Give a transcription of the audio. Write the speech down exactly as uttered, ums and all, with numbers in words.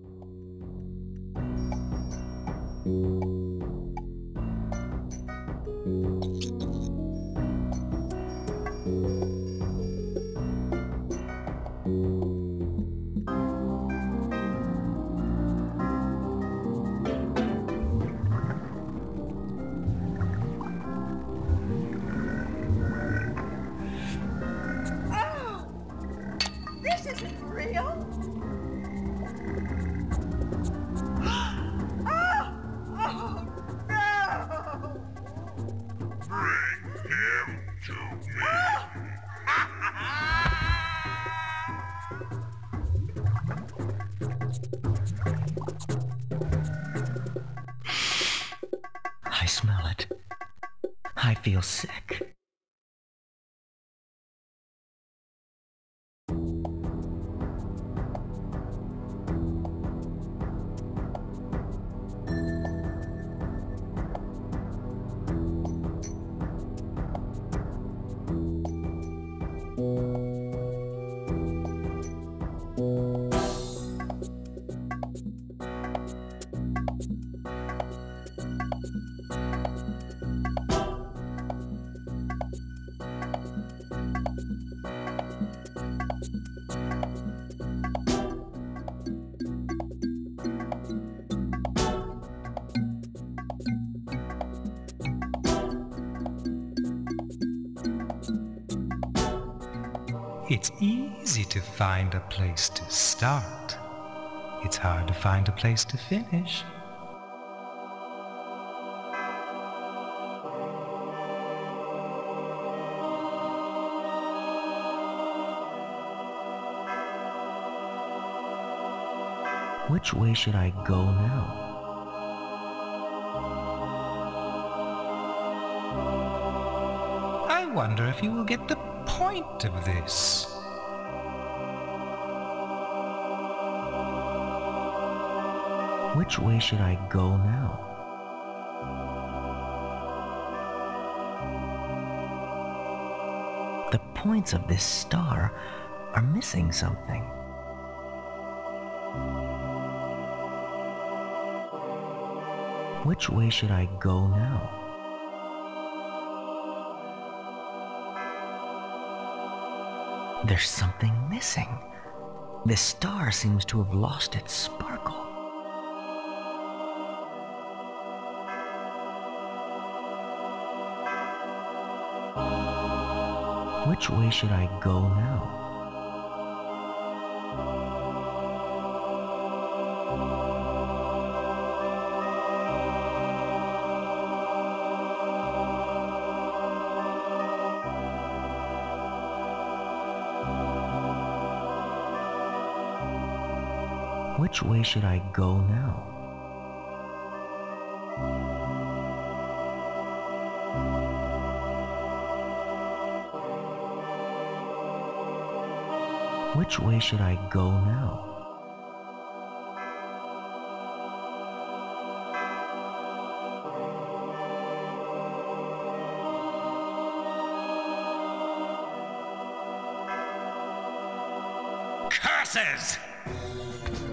This isn't real. Oh, oh, no! Bring him to me. I smell it. I feel sick. It's easy to find a place to start. It's hard to find a place to finish. Which way should I go now? I wonder if you will get the point of this. Which way should I go now? The points of this star are missing something. Which way should I go now? There's something missing. This star seems to have lost its sparkle. Which way should I go now? Which way should I go now? Which way should I go now? Curses!